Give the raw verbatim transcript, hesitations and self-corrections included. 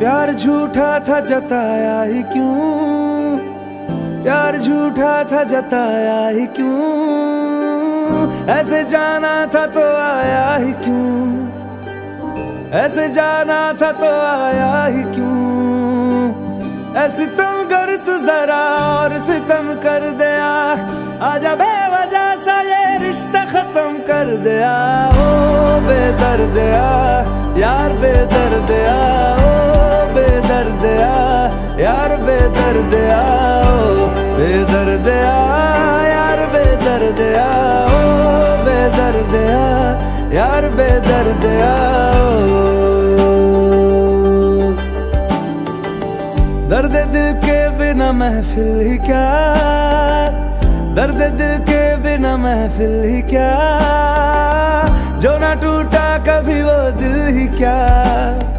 प्यार झूठा था जताया ही क्यों, प्यार झूठा था जताया ही क्यों, ऐसे जाना था तो आया ही क्यों, ऐसे जाना था तो आया ही क्यों। ऐसे तुम कर तू जरा और सितम कर दिया, आजा बेवजह सा ये रिश्ता खत्म कर दिया। ओ बेदर्दिया यार बेदर्दिया, ओ बेदर्दिया यार बेदर्दिया, ओ बेदर्दिया यार बेदर्दिया, ओ बेदर्दिया यार बेदर्दिया। दर्द दिल के बिना महफिल ही क्या, दर्द दिल के बिना महफिल ही क्या, जो ना टूटा कभी वो दिल ही क्या।